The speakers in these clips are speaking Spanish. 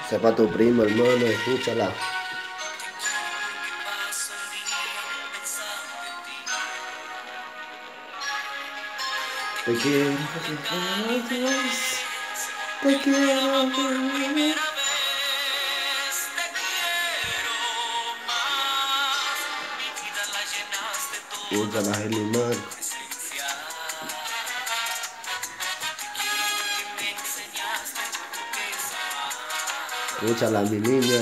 Sepa tu primo, hermano, escúchala. Te quiero porque faltas, te quiero por primera vez, te quiero más. Mi vida la llenaste tú. Escúchala, Gelimar. Escúchala, mi niña.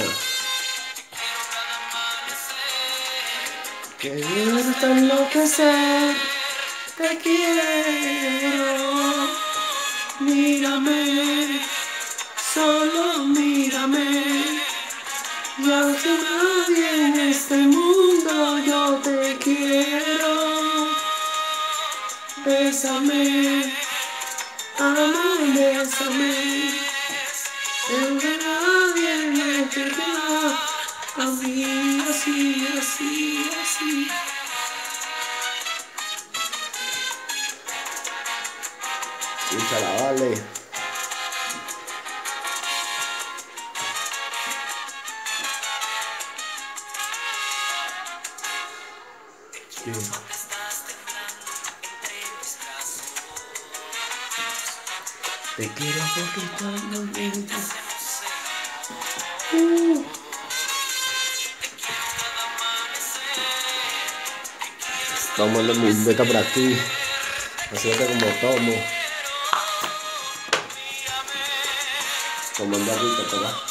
Que quiero hasta enloquecer. Te quiero. Mírame. Solo mírame. Y aunque nadie en este mundo yo te quiero. Bésame. Amame, bésame. Aunque nadie me quiera. Así, así, así, así. Escúchala, vale. Sí. Te quiero porque estás muy bien. Vamos a darle un beta para ti. Acércate como tomo. Tomando rico, te va.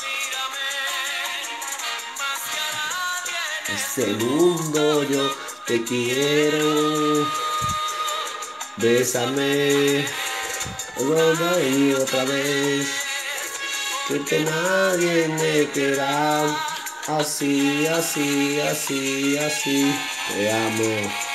Este mundo yo te quiero. Bésame. Vuelva y otra vez. Que nadie me quiera. Así, así, así, así. Te amo.